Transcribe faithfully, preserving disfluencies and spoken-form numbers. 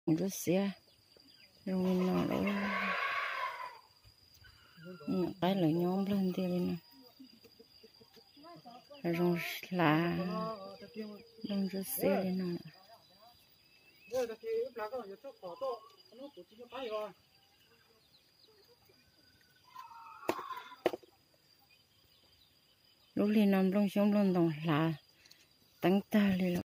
rất xe rồi mình nó lỗ cái là nhóm lên thì bên này rồi là đông rất xe lên nó lúc lên nằm trong sống luôn đồng là tăng ta lên